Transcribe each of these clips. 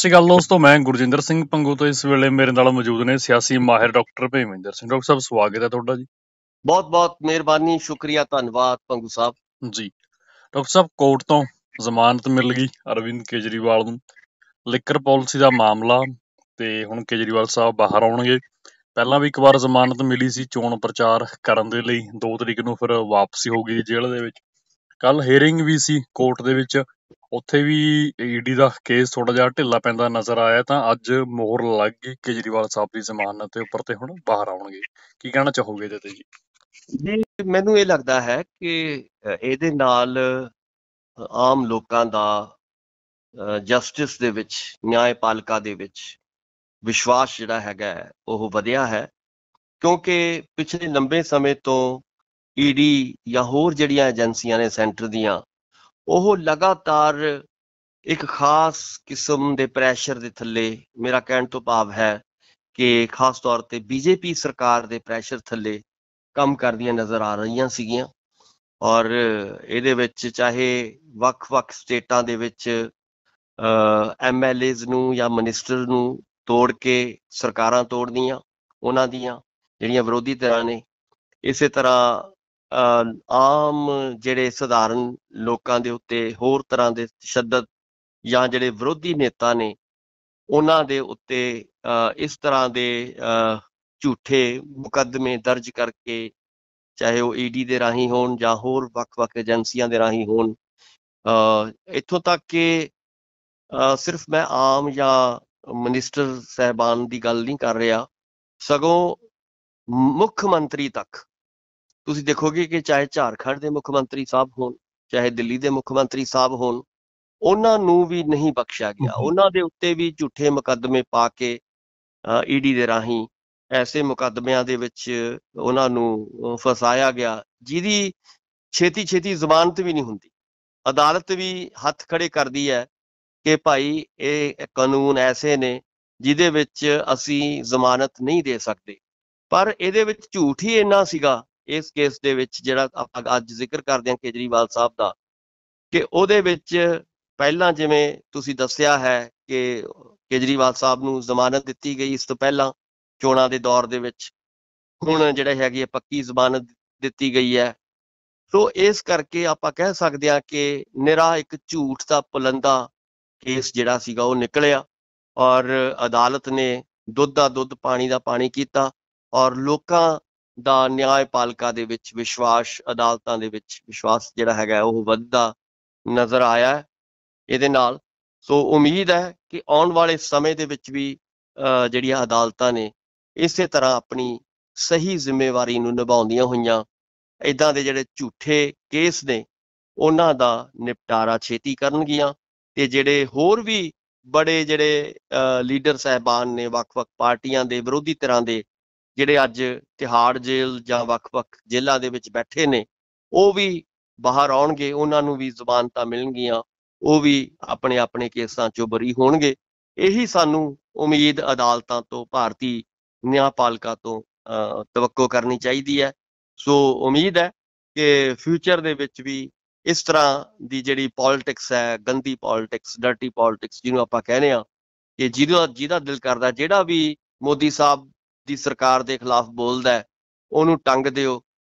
ਸ਼੍ਰੀ ਅਕਾਲ ਦੋਸਤੋ, ਮੈਂ ਗੁਰਜਿੰਦਰ ਸਿੰਘ ਪੰਗੂ ਤੋਂ ਇਸ ਵੇਲੇ ਮੇਰੇ ਨਾਲ ਮੌਜੂਦ ਨੇ ਸਿਆਸੀ ਮਾਹਿਰ ਡਾਕਟਰ ਭੇਮਿੰਦਰ ਸਿੰਘ। ਡਾਕਟਰ ਸਾਹਿਬ, ਸਵਾਗਤ ਹੈ ਤੁਹਾਡਾ ਜੀ। ਬਹੁਤ ਬਹੁਤ ਮਿਹਰਬਾਨੀ, ਸ਼ੁਕਰੀਆ, ਧੰਨਵਾਦ ਪੰਗੂ ਸਾਹਿਬ ਜੀ ਡਾਕਟਰ ਸਾਹਿਬ, ਕੋਰਟ ਤੋਂ ਜ਼ਮਾਨਤ ਮਿਲ ਗਈ ਅਰਵਿੰਦ ਕੇਜਰੀਵਾਲ ਨੂੰ। ਲਿਕਰ ਪਾਲਿਸੀ ਦਾ ਮਾਮਲਾ ਤੇ ਹੁਣ ਕੇਜਰੀਵਾਲ ਸਾਹਿਬ ਬਾਹਰ ਆਉਣਗੇ। ਪਹਿਲਾਂ ਵੀ ਇੱਕ ਵਾਰ ਜ਼ਮਾਨਤ ਮਿਲੀ ਸੀ ਚੋਣ ਪ੍ਰਚਾਰ ਕਰਨ ਦੇ ਲਈ, 2 ਤਰੀਕ ਨੂੰ ਫਿਰ ਵਾਪਸੀ ਹੋ ਗਈ ਜੇਲ੍ਹ ਦੇ ਵਿੱਚ। ਕੱਲ ਹੀਅਰਿੰਗ ਵੀ ਸੀ ਕੋਰਟ ਦੇ ਵਿੱਚ, ਉੱਥੇ ਵੀ ਈਡੀ ਦਾ ਕੇਸ ਥੋੜਾ ਜਿਹਾ ਢਿੱਲਾ ਪੈਂਦਾ ਨਜ਼ਰ ਆਇਆ, ਤਾਂ ਅੱਜ ਮੋਹਰ ਲੱਗ ਗਈ ਕੇਜਰੀਵਾਲ ਸਾਹਿਬ ਦੀ ਜ਼ਮਾਨਤ ਦੇ ਉੱਪਰ ਤੇ ਹੁਣ ਬਾਹਰ ਆਉਣਗੇ। ਕੀ ਕਹਿਣਾ ਚਾਹੋਗੇ ਇਹਦੇ ਤੇ ਜੀ? ਜੀ, ਮੈਨੂੰ ਇਹ ਲੱਗਦਾ ਹੈ ਕਿ ਇਹਦੇ ਨਾਲ ਆਮ ਲੋਕਾਂ ਦਾ ਜਸਟਿਸ ਦੇ ਵਿੱਚ, ਨਿਆਂਪਾਲਿਕਾ ਦੇ ਵਿੱਚ ਵਿਸ਼ਵਾਸ ਜਿਹੜਾ ਹੈਗਾ ਉਹ ਵਧਿਆ ਹੈ, ਕਿਉਂਕਿ ਪਿਛਲੇ ਲੰਬੇ ਸਮੇਂ ਤੋਂ ਈਡੀ ਜਾਂ ਹੋਰ ਜਿਹੜੀਆਂ ਏਜੰਸੀਆਂ ਨੇ ਸੈਂਟਰ ਦੀਆਂ, ਉਹ ਲਗਾਤਾਰ ਇੱਕ ਖਾਸ ਕਿਸਮ ਦੇ ਪ੍ਰੈਸ਼ਰ ਦੇ ਥੱਲੇ, ਮੇਰਾ ਕਹਿਣ ਤੋਂ ਭਾਵ ਹੈ ਕਿ ਖਾਸ ਤੌਰ ਤੇ ਬੀਜੇਪੀ ਸਰਕਾਰ ਦੇ ਪ੍ਰੈਸ਼ਰ ਥੱਲੇ ਕੰਮ ਕਰਦੀਆਂ ਨਜ਼ਰ ਆ ਰਹੀਆਂ ਸੀਗੀਆਂ। ਔਰ ਇਹਦੇ ਵਿੱਚ ਚਾਹੇ ਵੱਖ-ਵੱਖ ਸਟੇਟਾਂ ਦੇ ਵਿੱਚ MLAs ਨੂੰ ਜਾਂ ਮਿਨਿਸਟਰ ਨੂੰ ਤੋੜ ਕੇ ਸਰਕਾਰਾਂ ਤੋੜਦੀਆਂ, ਉਹਨਾਂ ਦੀਆਂ ਜਿਹੜੀਆਂ ਵਿਰੋਧੀ ਧਿਰਾਂ ਨੇ। ਇਸੇ ਤਰ੍ਹਾਂ ਆਮ ਜਿਹੜੇ ਸਧਾਰਨ ਲੋਕਾਂ ਦੇ ਉੱਤੇ ਹੋਰ ਤਰ੍ਹਾਂ ਦੇ ਤਸ਼ੱਦਦ ਜਾਂ ਜਿਹੜੇ ਵਿਰੋਧੀ ਨੇਤਾ ਨੇ ਉਹਨਾਂ ਦੇ ਉੱਤੇ ਇਸ ਤਰ੍ਹਾਂ ਦੇ ਝੂਠੇ ਮੁਕੱਦਮੇ ਦਰਜ ਕਰਕੇ, ਚਾਹੇ ਉਹ ਈਡੀ ਦੇ ਰਾਹੀਂ ਹੋਣ ਜਾਂ ਹੋਰ ਵੱਖ-ਵੱਖ ਏਜੰਸੀਆਂ ਦੇ ਰਾਹੀਂ ਹੋਣ। ਇੱਥੋਂ ਤੱਕ ਕਿ ਸਿਰਫ ਮੈਂ ਆਮ ਜਾਂ ਮਿਨਿਸਟਰ ਸਾਹਿਬਾਨ ਦੀ ਗੱਲ ਨਹੀਂ ਕਰ ਰਿਹਾ, ਸਗੋਂ ਮੁੱਖ ਮੰਤਰੀ ਤੱਕ ਤੁਸੀਂ ਦੇਖੋਗੇ ਕਿ ਚਾਹੇ ਝਾਰਖੰਡ ਦੇ ਮੁੱਖ ਮੰਤਰੀ ਸਾਹਿਬ ਹੋਣ, ਚਾਹੇ ਦਿੱਲੀ ਦੇ ਮੁੱਖ ਮੰਤਰੀ ਸਾਹਿਬ ਹੋਣ, ਉਹਨਾਂ ਨੂੰ ਵੀ ਨਹੀਂ ਬਖਸ਼ਿਆ ਗਿਆ। ਉਹਨਾਂ ਦੇ ਉੱਤੇ ਵੀ ਝੂਠੇ ਮੁਕੱਦਮੇ ਪਾ ਕੇ ਈਡੀ ਦੇ ਰਾਹੀਂ ਐਸੇ ਮੁਕੱਦਮਿਆਂ ਦੇ ਵਿੱਚ ਉਹਨਾਂ ਨੂੰ ਫਸਾਇਆ ਗਿਆ, ਜਿਹਦੀ ਛੇਤੀ ਜ਼ਮਾਨਤ ਵੀ ਨਹੀਂ ਹੁੰਦੀ। ਅਦਾਲਤ ਵੀ ਹੱਥ ਖੜੇ ਕਰਦੀ ਹੈ ਕਿ ਭਾਈ ਇਹ ਕਾਨੂੰਨ ਐਸੇ ਨੇ ਜਿਹਦੇ ਵਿੱਚ ਅਸੀਂ ਜ਼ਮਾਨਤ ਨਹੀਂ ਦੇ ਸਕਦੇ। ਪਰ ਇਹਦੇ ਵਿੱਚ ਝੂਠ ਹੀ ਇੰਨਾ ਸੀਗਾ ਇਸ ਕੇਸ ਦੇ ਵਿੱਚ, ਜਿਹੜਾ ਆਪਾਂ ਅੱਜ ਜ਼ਿਕਰ ਕਰਦੇ ਹਾਂ ਕੇਜਰੀਵਾਲ ਸਾਹਿਬ ਦਾ, ਕਿ ਉਹਦੇ ਵਿੱਚ ਪਹਿਲਾਂ ਜਿਵੇਂ ਤੁਸੀਂ ਦੱਸਿਆ ਹੈ ਕਿ ਕੇਜਰੀਵਾਲ ਸਾਹਿਬ ਨੂੰ ਜ਼ਮਾਨਤ ਦਿੱਤੀ ਗਈ ਇਸ ਤੋਂ ਪਹਿਲਾਂ ਚੋਣਾਂ ਦੇ ਦੌਰ ਦੇ ਵਿੱਚ, ਹੁਣ ਜਿਹੜੇ ਹੈਗੀ ਹੈ ਪੱਕੀ ਜ਼ਮਾਨਤ ਦਿੱਤੀ ਗਈ ਹੈ। ਸੋ ਇਸ ਕਰਕੇ ਆਪਾਂ ਕਹਿ ਸਕਦੇ ਹਾਂ ਕਿ ਨਿਰਾ ਇੱਕ ਝੂਠ ਦਾ ਪੁਲੰਦਾ ਕੇਸ ਜਿਹੜਾ ਸੀਗਾ ਉਹ ਨਿਕਲਿਆ, ਔਰ ਅਦਾਲਤ ਨੇ ਦੁੱਧ ਦਾ ਦੁੱਧ, ਪਾਣੀ ਦਾ ਪਾਣੀ ਕੀਤਾ, ਔਰ ਲੋਕਾਂ ਦਾ ਨਿਆਂਪਾਲਿਕਾ ਦੇ ਵਿੱਚ ਵਿਸ਼ਵਾਸ, ਅਦਾਲਤਾਂ ਦੇ ਵਿੱਚ ਵਿਸ਼ਵਾਸ ਜਿਹੜਾ ਹੈਗਾ ਉਹ ਵੱਧਦਾ ਨਜ਼ਰ ਆਇਆ ਇਹਦੇ ਨਾਲ। ਸੋ ਉਮੀਦ ਹੈ ਕਿ ਆਉਣ ਵਾਲੇ ਸਮੇਂ ਦੇ ਵਿੱਚ ਵੀ ਜਿਹੜੀਆਂ ਅਦਾਲਤਾਂ ਨੇ ਇਸੇ ਤਰ੍ਹਾਂ ਆਪਣੀ ਸਹੀ ਜ਼ਿੰਮੇਵਾਰੀ ਨੂੰ ਨਿਭਾਉਂਦੀਆਂ ਹੋਈਆਂ ਇੱਦਾਂ ਦੇ ਜਿਹੜੇ ਝੂਠੇ ਕੇਸ ਨੇ ਉਹਨਾਂ ਦਾ ਨਿਪਟਾਰਾ ਛੇਤੀ ਕਰਨਗੀਆਂ। ਤੇ ਜਿਹੜੇ ਹੋਰ ਵੀ ਬੜੇ ਜਿਹੜੇ ਲੀਡਰ ਸਾਹਿਬਾਨ ਨੇ ਵੱਖ-ਵੱਖ ਪਾਰਟੀਆਂ ਦੇ, ਵਿਰੋਧੀ ਧਿਰਾਂ ਦੇ, ਜਿਹੜੇ ਅੱਜ ਤਿਹਾੜ ਜੇਲ੍ਹ ਜਾਂ ਵੱਖ-ਵੱਖ ਜੇਲ੍ਹਾਂ ਦੇ ਵਿੱਚ ਬੈਠੇ ਨੇ, ਉਹ ਵੀ ਬਾਹਰ ਆਉਣਗੇ, ਉਹਨਾਂ ਨੂੰ ਵੀ ਜ਼ਮਾਨਤਾਂ ਮਿਲਣਗੀਆਂ, ਉਹ ਵੀ ਆਪਣੇ ਆਪਣੇ ਕੇਸਾਂ ਚੋਂ ਬਰੀ ਹੋਣਗੇ। ਇਹੀ ਸਾਨੂੰ ਉਮੀਦ ਅਦਾਲਤਾਂ ਤੋਂ, ਭਾਰਤੀ ਨਿਆਂਪਾਲਿਕਾ ਤੋਂ ਤਵੱਕੋ ਕਰਨੀ ਚਾਹੀਦੀ ਹੈ। ਸੋ ਉਮੀਦ ਹੈ ਕਿ ਫਿਊਚਰ ਦੇ ਵਿੱਚ ਵੀ ਇਸ ਤਰ੍ਹਾਂ ਦੀ ਜਿਹੜੀ ਪੋਲਿਟਿਕਸ ਹੈ, ਗੰਦੀ ਪੋਲਿਟਿਕਸ, ਡਰਟੀ ਪੋਲਿਟਿਕਸ ਜਿਹਨੂੰ ਆਪਾਂ ਕਹਿੰਦੇ ਹਾਂ, ਕਿ ਜਿਹਦਾ ਦਿਲ ਕਰਦਾ, ਜਿਹੜਾ ਵੀ ਮੋਦੀ ਸਾਹਿਬ ਦੀ ਸਰਕਾਰ ਦੇ ਖਿਲਾਫ ਬੋਲਦਾ ਉਹਨੂੰ ਟੰਗ ਦਿਓ,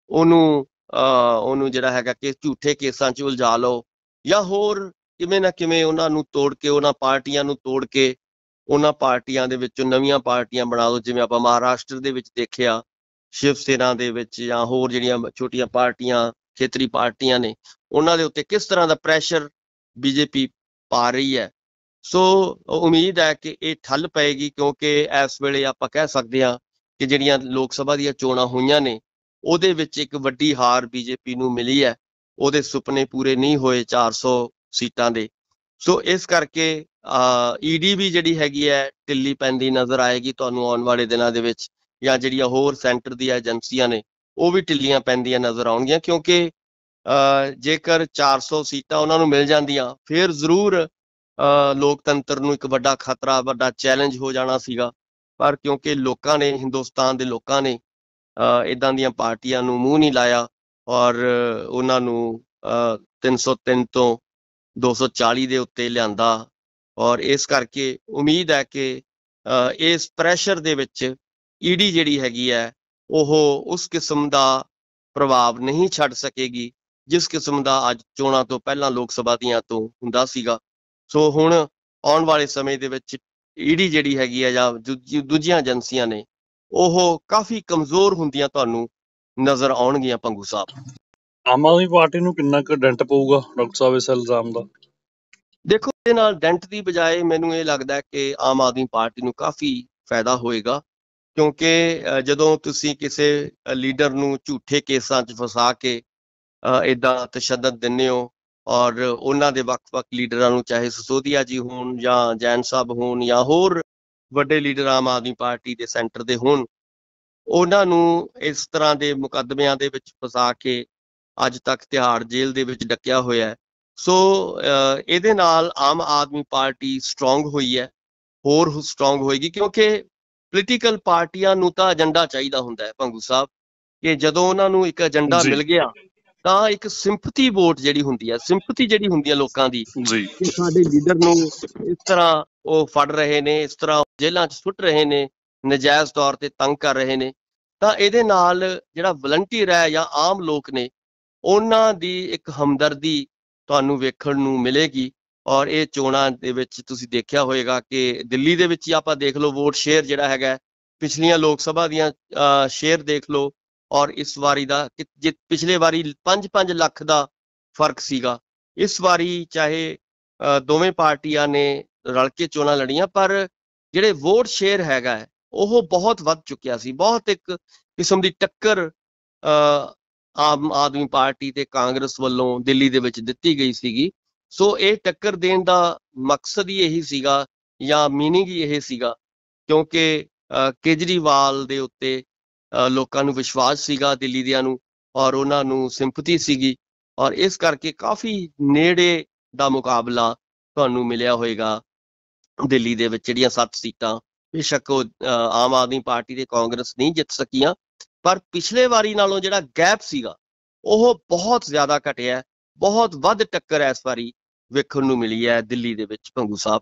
ਉਹਨੂੰ ਜਿਹੜਾ ਹੈਗਾ ਕਿ ਝੂਠੇ ਕੇਸਾਂ 'ਚ ਉਲਝਾ ਲਓ, ਜਾਂ ਹੋਰ ਕਿਵੇਂ ਨਾ ਕਿਵੇਂ ਉਹਨਾਂ ਨੂੰ ਤੋੜ ਕੇ, ਉਹਨਾਂ ਪਾਰਟੀਆਂ ਨੂੰ ਤੋੜ ਕੇ ਉਹਨਾਂ ਪਾਰਟੀਆਂ ਦੇ ਵਿੱਚੋਂ ਨਵੀਆਂ ਪਾਰਟੀਆਂ ਬਣਾ ਲਓ। ਜਿਵੇਂ ਆਪਾਂ ਮਹਾਰਾਸ਼ਟਰ ਦੇ ਵਿੱਚ ਦੇਖਿਆ, ਸ਼ਿਵ ਸੈਨਾ ਦੇ ਵਿੱਚ, ਜਾਂ ਹੋਰ ਜਿਹੜੀਆਂ ਛੋਟੀਆਂ ਪਾਰਟੀਆਂ, ਖੇਤਰੀ ਪਾਰਟੀਆਂ ਨੇ, ਉਹਨਾਂ ਦੇ ਉੱਤੇ ਕਿਸ ਤਰ੍ਹਾਂ ਦਾ ਪ੍ਰੈਸ਼ਰ ਬੀਜੇਪੀ ਪਾ ਰਹੀ ਹੈ। ਸੋ ਉਮੀਦ ਹੈ ਕਿ ਇਹ ਠੱਲ ਪਏਗੀ, ਕਿਉਂਕਿ ਇਸ ਵੇਲੇ ਆਪਾਂ ਕਹਿ ਸਕਦੇ ਹਾਂ ਕਿ ਜਿਹੜੀਆਂ ਲੋਕ ਸਭਾ ਦੀਆਂ ਚੋਣਾਂ ਹੋਈਆਂ ਨੇ ਉਹਦੇ ਵਿੱਚ ਇੱਕ ਵੱਡੀ ਹਾਰ ਬੀਜੇਪੀ ਨੂੰ ਮਿਲੀ ਹੈ, ਉਹਦੇ ਸੁਪਨੇ ਪੂਰੇ ਨਹੀਂ ਹੋਏ 400 ਸੀਟਾਂ ਦੇ। ਸੋ ਇਸ ਕਰਕੇ ਈਡੀ ਵੀ ਜਿਹੜੀ ਹੈਗੀ ਹੈ ਢਿੱਲੀ ਪੈਂਦੀ ਨਜ਼ਰ ਆਏਗੀ ਤੁਹਾਨੂੰ ਆਉਣ ਵਾਲੇ ਦਿਨਾਂ ਦੇ ਵਿੱਚ, ਜਾਂ ਜਿਹੜੀਆਂ ਹੋਰ ਸੈਂਟਰ ਦੀਆਂ ਏਜੰਸੀਆਂ ਨੇ ਉਹ ਵੀ ਢਿੱਲੀਆਂ ਪੈਂਦੀਆਂ ਨਜ਼ਰ ਆਉਣਗੀਆਂ, ਕਿਉਂਕਿ ਜੇਕਰ 400 ਸੀਟਾਂ ਉਹਨਾਂ ਨੂੰ ਮਿਲ ਜਾਂਦੀਆਂ ਫਿਰ ਜ਼ਰੂਰ ਲੋਕਤੰਤਰ ਨੂੰ ਇੱਕ ਵੱਡਾ ਖਤਰਾ, ਵੱਡਾ ਚੈਲੰਜ ਹੋ ਜਾਣਾ ਸੀਗਾ। ਪਰ ਕਿਉਂਕਿ ਲੋਕਾਂ ਨੇ, ਹਿੰਦੁਸਤਾਨ ਦੇ ਲੋਕਾਂ ਨੇ ਇੱਦਾਂ ਦੀਆਂ ਪਾਰਟੀਆਂ ਨੂੰ ਮੂੰਹ ਨਹੀਂ ਲਾਇਆ, ਔਰ ਉਹਨਾਂ ਨੂੰ 303 ਤੋਂ 240 ਦੇ ਉੱਤੇ ਲਿਆਂਦਾ, ਔਰ ਇਸ ਕਰਕੇ ਉਮੀਦ ਹੈ ਕਿ ਇਸ ਪ੍ਰੈਸ਼ਰ ਦੇ ਵਿੱਚ ਈਡੀ ਜਿਹੜੀ ਹੈਗੀ ਹੈ ਉਹ ਉਸ ਕਿਸਮ ਦਾ ਪ੍ਰਭਾਵ ਨਹੀਂ ਛੱਡ ਸਕੇਗੀ ਜਿਸ ਕਿਸਮ ਦਾ ਅੱਜ ਚੋਣਾਂ ਤੋਂ ਪਹਿਲਾਂ ਲੋਕ ਸਭਾ ਦੀਆਂ ਤੋਂ ਹੁੰਦਾ ਸੀਗਾ। ਸੋ ਹੁਣ ਆਉਣ ਵਾਲੇ ਸਮੇਂ ਦੇ ਵਿੱਚ ਈਡੀ ਜਿਹੜੀ ਹੈਗੀ ਹੈ ਜਾਂ ਦੂਜੀਆਂ ਏਜੰਸੀਆਂ ਨੇ ਉਹ ਕਾਫੀ ਕਮਜ਼ੋਰ ਹੁੰਦੀਆਂ ਤੁਹਾਨੂੰ ਨਜ਼ਰ ਆਉਣਗੀਆਂ ਭੰਗੂ ਸਾਹਿਬ। ਆਮ ਆਦਮੀ ਪਾਰਟੀ ਨੂੰ ਕਿੰਨਾ ਕੁ ਡੈਂਟ ਪਊਗਾ ਡਾਕਟਰ ਸਾਹਿਬ ਇਸ ਇਲਜ਼ਾਮ ਦਾ? ਦੇਖੋ, ਇਹਦੇ ਨਾਲ ਡੈਂਟ ਦੀ ਬਜਾਏ ਮੈਨੂੰ ਇਹ ਲੱਗਦਾ ਕਿ ਆਮ ਆਦਮੀ ਪਾਰਟੀ ਨੂੰ ਕਾਫੀ ਫਾਇਦਾ ਹੋਏਗਾ, ਕਿਉਂਕਿ ਜਦੋਂ ਤੁਸੀਂ ਕਿਸੇ ਲੀਡਰ ਨੂੰ ਝੂਠੇ ਕੇਸਾਂ 'ਚ ਫਸਾ ਕੇ ਇੱਦਾਂ ਤਸ਼ੱਦਦ ਦਿੰਦੇ ਹੋ ਔਰ ਉਹਨਾਂ ਦੇ ਵੱਖ-ਵੱਖ ਲੀਡਰਾਂ ਨੂੰ, ਚਾਹੇ ਸਿਸੋਦੀਆ ਜੀ ਹੋਣ ਜਾਂ ਜੈਨ ਸਾਹਿਬ ਹੋਣ ਜਾਂ ਹੋਰ ਵੱਡੇ ਲੀਡਰ ਆਮ ਆਦਮੀ ਪਾਰਟੀ ਦੇ ਸੈਂਟਰ ਦੇ ਹੋਣ, ਉਹਨਾਂ ਨੂੰ ਇਸ ਤਰ੍ਹਾਂ ਦੇ ਮੁਕੱਦਮਿਆਂ ਦੇ ਵਿੱਚ ਫਸਾ ਕੇ ਅੱਜ ਤੱਕ ਤਿਹਾੜ ਜੇਲ੍ਹ ਦੇ ਵਿੱਚ ਡੱਕਿਆ ਹੋਇਆ ਹੈ। ਸੋ ਇਹਦੇ ਨਾਲ ਆਮ ਆਦਮੀ ਪਾਰਟੀ ਸਟਰੋਂਗ ਹੋਈ ਹੈ, ਹੋਰ ਸਟਰੋਂਗ ਹੋਏਗੀ, ਕਿਉਂਕਿ ਪੋਲੀਟੀਕਲ ਪਾਰਟੀਆਂ ਨੂੰ ਤਾਂ ਏਜੰਡਾ ਚਾਹੀਦਾ ਹੁੰਦਾ ਹੈ ਭੰਗੂ ਸਾਹਿਬ, ਕਿ ਜਦੋਂ ਉਹਨਾਂ ਨੂੰ ਇੱਕ ਏਜੰਡਾ ਮਿਲ ਗਿਆ ਤਾਂ ਇੱਕ ਸਿੰਪਥੀ ਵੋਟ ਜਿਹੜੀ ਹੁੰਦੀ ਹੈ, ਸਿੰਪਥੀ ਜਿਹੜੀ ਹੁੰਦੀ ਹੈ ਲੋਕਾਂ ਦੀ, ਕਿ ਸਾਡੇ ਲੀਡਰ ਨੂੰ ਇਸ ਤਰ੍ਹਾਂ ਉਹ ਫੜ ਰਹੇ ਨੇ, ਇਸ ਤਰ੍ਹਾਂ ਜੇਲ੍ਹਾਂ 'ਚ ਸੁੱਟ ਰਹੇ ਨੇ, ਨਜਾਇਜ਼ ਤੌਰ ਤੇ ਤੰਗ ਕਰ ਰਹੇ ਨੇ, ਤਾਂ ਇਹਦੇ ਨਾਲ ਜਿਹੜਾ ਵਲੰਟੀਅਰ ਹੈ ਜਾਂ ਆਮ ਲੋਕ ਨੇ ਉਹਨਾਂ ਦੀ ਇੱਕ ਹਮਦਰਦੀ ਤੁਹਾਨੂੰ ਵੇਖਣ ਨੂੰ ਮਿਲੇਗੀ। ਔਰ ਇਹ ਚੋਣਾਂ ਦੇ ਵਿੱਚ ਤੁਸੀਂ ਦੇਖਿਆ ਹੋਏਗਾ ਕਿ ਦਿੱਲੀ ਦੇ ਵਿੱਚ ਹੀ ਆਪਾਂ ਦੇਖ ਲਓ, ਵੋਟ ਸ਼ੇਅਰ ਜਿਹੜਾ ਹੈਗਾ ਪਿਛਲੀਆਂ ਲੋਕ ਸਭਾ ਦੀਆਂ ਸ਼ੇਅਰ ਦੇਖ ਲਓ ਔਰ ਇਸ ਵਾਰੀ ਦਾ, ਜੇ ਪਿਛਲੇ ਵਾਰੀ 5-5 ਲੱਖ ਦਾ ਫਰਕ ਸੀਗਾ, ਇਸ ਵਾਰੀ ਚਾਹੇ ਦੋਵੇਂ ਪਾਰਟੀਆਂ ਨੇ ਰਲ ਕੇ ਚੋਣਾਂ ਲੜੀਆਂ, ਪਰ ਜਿਹੜੇ ਵੋਟ ਸ਼ੇਅਰ ਹੈਗਾ ਉਹ ਬਹੁਤ ਵੱਧ ਚੁੱਕਿਆ ਸੀ। ਬਹੁਤ ਇੱਕ ਕਿਸਮ ਦੀ ਟੱਕਰ ਆਮ ਆਦਮੀ ਪਾਰਟੀ ਤੇ ਕਾਂਗਰਸ ਵੱਲੋਂ ਦਿੱਲੀ ਦੇ ਵਿੱਚ ਦਿੱਤੀ ਗਈ ਸੀਗੀ। ਸੋ ਇਹ ਟੱਕਰ ਦੇਣ ਦਾ ਮਕਸਦ ਹੀ ਇਹੀ ਸੀਗਾ ਜਾਂ ਮੀਨਿੰਗ ਹੀ ਇਹ ਸੀਗਾ, ਕਿਉਂਕਿ ਕੇਜਰੀਵਾਲ ਦੇ ਉੱਤੇ ਲੋਕਾਂ ਨੂੰ ਵਿਸ਼ਵਾਸ ਸੀਗਾ ਦਿੱਲੀ ਦਿਆਂ ਨੂੰ, ਔਰ ਉਹਨਾਂ ਨੂੰ ਸਿੰਪਥੀ ਸੀਗੀ, ਔਰ ਇਸ ਕਰਕੇ ਕਾਫੀ ਨੇੜੇ ਦਾ ਮੁਕਾਬਲਾ ਤੁਹਾਨੂੰ ਮਿਲਿਆ ਹੋਏਗਾ ਦਿੱਲੀ ਦੇ ਵਿੱਚ। ਜਿਹੜੀਆਂ 7 ਸੀਟਾਂ ਬੇਸ਼ੱਕ ਉਹ ਆਮ ਆਦਮੀ ਪਾਰਟੀ ਤੇ ਕਾਂਗਰਸ ਨਹੀਂ ਜਿੱਤ ਸਕੀਆਂ, ਪਰ ਪਿਛਲੇ ਵਾਰੀ ਨਾਲੋਂ ਜਿਹੜਾ ਗੈਪ ਸੀਗਾ ਉਹ ਬਹੁਤ ਜ਼ਿਆਦਾ ਘਟਿਆ, ਬਹੁਤ ਵੱਧ ਟੱਕਰ ਇਸ ਵਾਰੀ ਵੇਖਣ ਨੂੰ ਮਿਲੀ ਹੈ ਦਿੱਲੀ ਦੇ ਵਿੱਚ ਭੰਗੂ ਸਾਹਿਬ।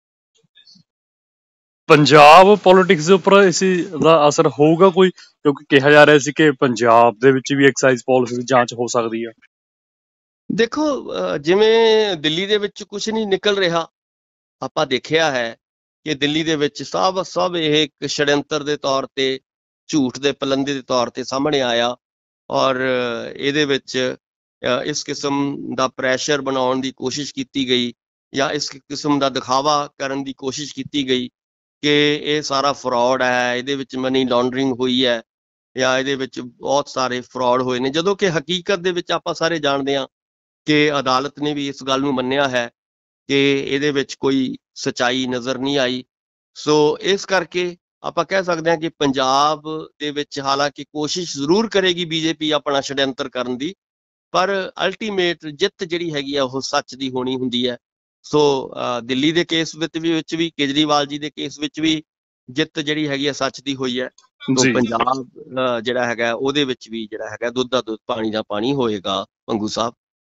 ਪੰਜਾਬ ਪੋਲਿਟਿਕਸ ਦੇ ਉੱਪਰ ਇਸ ਦਾ ਅਸਰ ਹੋਊਗਾ ਕੋਈ, ਕਿਉਂਕਿ ਕਿਹਾ ਜਾ ਰਿਹਾ ਸੀ ਕਿ ਪੰਜਾਬ ਦੇ ਵਿੱਚ ਵੀ ਐਕਸਾਈਜ਼ ਪਾਲਿਸੀ ਦੀ ਜਾਂਚ ਹੋ ਸਕਦੀ ਹੈ। ਦੇਖੋ, ਜਿਵੇਂ ਦਿੱਲੀ ਦੇ ਵਿੱਚ ਕੁਝ ਨਹੀਂ ਨਿਕਲ ਰਿਹਾ, ਆਪਾਂ ਦੇਖਿਆ ਹੈ ਕਿ ਦਿੱਲੀ ਦੇ ਵਿੱਚ ਸਭ ਇਹ ਇੱਕ ਛੜਯੰਤਰ ਦੇ ਤੌਰ ਤੇ, ਝੂਠ ਦੇ ਪਲੰਦੇ ਦੇ ਤੌਰ ਤੇ ਸਾਹਮਣੇ ਆਇਆ, ਔਰ ਇਹਦੇ ਵਿੱਚ ਇਸ ਕਿਸਮ ਦਾ ਪ੍ਰੈਸ਼ਰ ਬਣਾਉਣ ਦੀ ਕੋਸ਼ਿਸ਼ ਕੀਤੀ ਗਈ ਜਾਂ ਇਸ ਕਿਸਮ ਦਾ ਦਿਖਾਵਾ ਕਰਨ ਦੀ ਕੋਸ਼ਿਸ਼ ਕੀਤੀ ਗਈ ਕਿ ਇਹ ਸਾਰਾ ਫਰਾਡ ਹੈ, ਇਹਦੇ ਵਿੱਚ ਮਨੀ ਲਾਂਡਰਿੰਗ ਹੋਈ ਹੈ ਜਾਂ ਇਹਦੇ ਵਿੱਚ ਬਹੁਤ ਸਾਰੇ ਫਰਾਡ ਹੋਏ ਨੇ, ਜਦੋਂ ਕਿ ਹਕੀਕਤ ਦੇ ਵਿੱਚ ਆਪਾਂ ਸਾਰੇ ਜਾਣਦੇ ਹਾਂ ਕਿ ਅਦਾਲਤ ਨੇ ਵੀ ਇਸ ਗੱਲ ਨੂੰ ਮੰਨਿਆ ਹੈ ਕਿ ਇਹਦੇ ਵਿੱਚ ਕੋਈ ਸਚਾਈ ਨਜ਼ਰ ਨਹੀਂ ਆਈ। ਸੋ ਇਸ ਕਰਕੇ ਆਪਾਂ ਕਹਿ ਸਕਦੇ ਹਾਂ ਕਿ ਪੰਜਾਬ ਦੇ ਵਿੱਚ ਹਾਲਾਂਕਿ ਕੋਸ਼ਿਸ਼ ਜ਼ਰੂਰ ਕਰੇਗੀ ਬੀਜੇਪੀ ਆਪਣਾ ਛੜਯੰਤਰ ਕਰਨ ਦੀ, ਪਰ ਅਲਟੀਮੇਟ ਜਿੱਤ ਜਿਹੜੀ ਹੈਗੀ ਆ ਉਹ ਸੱਚ ਦੀ ਹੋਣੀ ਹੁੰਦੀ ਹੈ। ਸੋ ਦਿੱਲੀ ਦੇ ਕੇਸ ਵਿੱਚ ਵੀ ਕੇਜਰੀਵਾਲ ਜੀ ਦੇ ਕੇਸ ਵਿੱਚ ਵੀ ਜਿੱਤ ਜਿਹੜੀ ਹੈਗੀ ਆ ਸੱਚ ਦੀ ਹੋਈ ਹੈ। ਸੋ ਪੰਜਾਬ ਜਿਹੜਾ ਹੈਗਾ ਉਹਦੇ ਵਿੱਚ ਵੀ ਜਿਹੜਾ ਹੈਗਾ ਦੁੱਧ ਦਾ ਦੁੱਧ ਪਾਣੀ ਦਾ ਪਾਣੀ ਹੋਏਗਾ ਭੰਗੂ ਸਾਹਿਬ।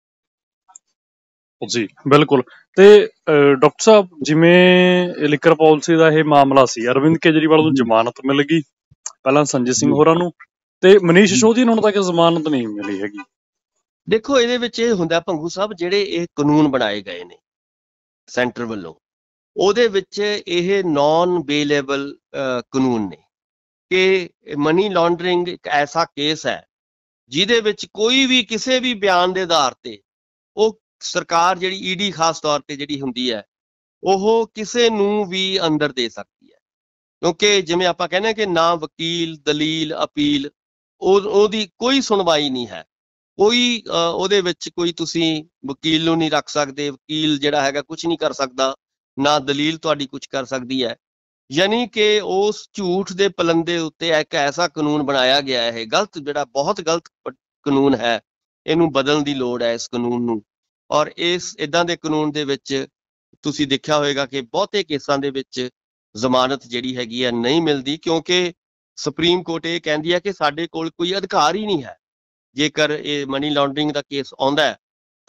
ਜੀ ਬਿਲਕੁਲ। ਤੇ ਡਾਕਟਰ ਸਾਹਿਬ, ਜਿਵੇਂ ਲਿਕਰ ਪਾਲਿਸੀ ਦਾ ਇਹ ਮਾਮਲਾ ਸੀ, ਅਰਵਿੰਦ ਕੇਜਰੀਵਾਲ ਨੂੰ ਜ਼ਮਾਨਤ ਮਿਲ ਗਈ, ਪਹਿਲਾਂ ਸੰਜੇ ਸਿੰਘ ਹੋਰਾਂ ਨੂੰ, ਤੇ ਮਨੀਸ਼ ਸਿਸੋਦੀਆ ਨੂੰ ਹੁਣ ਤੱਕ ਜ਼ਮਾਨਤ ਨਹੀਂ ਮਿਲੀ ਹੈਗੀ। ਦੇਖੋ, ਇਹਦੇ ਵਿੱਚ ਇਹ ਹੁੰਦਾ ਭੰਗੂ ਸਾਹਿਬ, ਜਿਹੜੇ ਇਹ ਕਾਨੂੰਨ ਬਣਾਏ ਗਏ ਨੇ ਸੈਂਟਰ ਵੱਲੋਂ, ਉਹਦੇ ਵਿੱਚ ਇਹ ਨਾਨ ਬੇਲੇਬਲ ਕਾਨੂੰਨ ਨੇ ਕਿ ਮਨੀ ਲਾਂਡਰਿੰਗ ਇੱਕ ਐਸਾ ਕੇਸ ਹੈ ਜਿਹਦੇ ਵਿੱਚ ਕੋਈ ਵੀ ਕਿਸੇ ਵੀ ਬਿਆਨ ਦੇ ਆਧਾਰ ਤੇ ਉਹ ਸਰਕਾਰ ਜਿਹੜੀ ਈਡੀ ਖਾਸ ਤੌਰ ਤੇ ਜਿਹੜੀ ਹੁੰਦੀ ਹੈ ਉਹ ਕਿਸੇ ਨੂੰ ਵੀ ਅੰਦਰ ਦੇ ਸਕਦੀ ਹੈ, ਕਿਉਂਕਿ ਜਿਵੇਂ ਆਪਾਂ ਕਹਿੰਦੇ ਹਾਂ ਕਿ ਨਾ ਵਕੀਲ, ਦਲੀਲ, ਅਪੀਲ, ਉਹਦੀ ਕੋਈ ਸੁਣਵਾਈ ਨਹੀਂ ਹੈ, ਕੋਈ ਉਹਦੇ ਵਿੱਚ ਕੋਈ ਤੁਸੀਂ ਵਕੀਲ ਨੂੰ ਨਹੀਂ ਰੱਖ ਸਕਦੇ, ਵਕੀਲ ਜਿਹੜਾ ਹੈਗਾ ਕੁਝ ਨਹੀਂ ਕਰ ਸਕਦਾ, ਨਾ ਦਲੀਲ ਤੁਹਾਡੀ ਕੁਝ ਕਰ ਸਕਦੀ ਹੈ। ਯਾਨੀ ਕਿ ਉਸ ਝੂਠ ਦੇ ਪਲੰਦੇ ਉੱਤੇ ਇੱਕ ਐਸਾ ਕਾਨੂੰਨ ਬਣਾਇਆ ਗਿਆ ਹੈ, ਗਲਤ, ਜਿਹੜਾ ਬਹੁਤ ਗਲਤ ਕਾਨੂੰਨ ਹੈ, ਇਹਨੂੰ ਬਦਲਣ ਦੀ ਲੋੜ ਹੈ ਇਸ ਕਾਨੂੰਨ ਨੂੰ। ਔਰ ਇਸ ਇੱਦਾਂ ਦੇ ਕਾਨੂੰਨ ਦੇ ਵਿੱਚ ਤੁਸੀਂ ਦੇਖਿਆ ਹੋਏਗਾ ਕਿ ਬਹੁਤੇ ਕੇਸਾਂ ਦੇ ਵਿੱਚ ਜ਼ਮਾਨਤ ਜਿਹੜੀ ਹੈਗੀ ਹੈ ਨਹੀਂ ਮਿਲਦੀ, ਕਿਉਂਕਿ ਸੁਪਰੀਮ ਕੋਰਟ ਇਹ ਕਹਿੰਦੀ ਹੈ ਕਿ ਸਾਡੇ ਕੋਲ ਕੋਈ ਅਧਿਕਾਰ ਹੀ ਨਹੀਂ ਹੈ। ਜੇਕਰ ਇਹ ਮਨੀ ਲਾਂਡਰਿੰਗ ਦਾ ਕੇਸ ਆਉਂਦਾ ਹੈ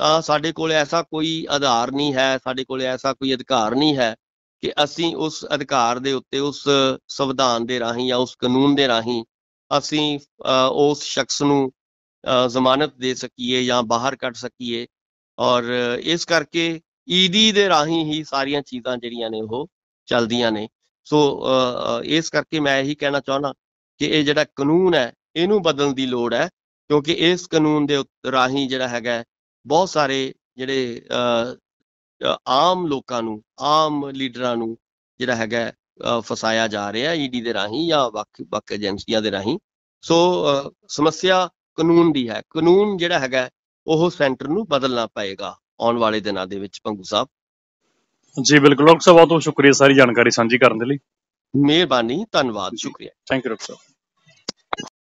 ਤਾਂ ਸਾਡੇ ਕੋਲ ਐਸਾ ਕੋਈ ਆਧਾਰ ਨਹੀਂ ਹੈ, ਸਾਡੇ ਕੋਲ ਐਸਾ ਕੋਈ ਅਧਿਕਾਰ ਨਹੀਂ ਹੈ ਕਿ ਅਸੀਂ ਉਸ ਅਧਿਕਾਰ ਦੇ ਉੱਤੇ ਉਸ ਸੰਵਿਧਾਨ ਦੇ ਰਾਹੀਂ ਜਾਂ ਉਸ ਕਾਨੂੰਨ ਦੇ ਰਾਹੀਂ ਅਸੀਂ ਉਸ ਸ਼ਖਸ ਨੂੰ ਜ਼ਮਾਨਤ ਦੇ ਸਕੀਏ ਜਾਂ ਬਾਹਰ ਕੱਢ ਸਕੀਏ। ਔਰ ਇਸ ਕਰਕੇ ਈਡੀ ਦੇ ਰਾਹੀਂ ਹੀ ਸਾਰੀਆਂ ਚੀਜ਼ਾਂ ਜਿਹੜੀਆਂ ਨੇ ਉਹ ਚੱਲਦੀਆਂ ਨੇ। ਸੋ ਇਸ ਕਰਕੇ ਮੈਂ ਇਹੀ ਕਹਿਣਾ ਚਾਹੁੰਦਾ ਕਿ ਇਹ ਜਿਹੜਾ ਕਾਨੂੰਨ ਹੈ ਇਹਨੂੰ ਬਦਲਣ ਦੀ ਲੋੜ ਹੈ, ਕਿਉਂਕਿ ਇਸ ਕਾਨੂੰਨ ਦੇ ਰਾਹੀਂ ਜਿਹੜਾ ਹੈਗਾ ਬਹੁਤ ਸਾਰੇ ਜਿਹੜੇ ਆਮ ਲੋਕਾਂ ਨੂੰ, ਆਮ ਲੀਡਰਾਂ ਨੂੰ ਜਿਹੜਾ ਹੈਗਾ ਫਸਾਇਆ ਜਾ ਰਿਹਾ ਈਡੀ ਦੇ ਰਾਹੀਂ ਜਾਂ ਵੱਖ ਏਜੰਸੀਆਂ ਦੇ ਰਾਹੀਂ। ਸੋ ਸਮੱਸਿਆ ਕਾਨੂੰਨ ਦੀ ਹੈ। ਕਾਨੂੰਨ ਜਿਹੜਾ ਹੈਗਾ ਉਹ ਸੈਂਟਰ ਨੂੰ ਬਦਲਣਾ ਪਏਗਾ ਆਉਣ ਵਾਲੇ ਦਿਨਾਂ ਦੇ ਵਿੱਚ। ਭੰਗੂ ਸਾਹਿਬ ਜੀ ਬਿਲਕੁਲ ਡਾਕਟਰ ਸਾਹਿਬ, ਬਹੁਤ ਬਹੁਤ ਸ਼ੁਕਰੀਆ ਸਾਰੀ ਜਾਣਕਾਰੀ ਸਾਂਝੀ ਕਰਨ ਦੇ ਲਈ। ਮਿਹਰਬਾਨੀ, ਧੰਨਵਾਦ, ਸ਼ੁਕਰੀਆ। Thank you doctor Sahib.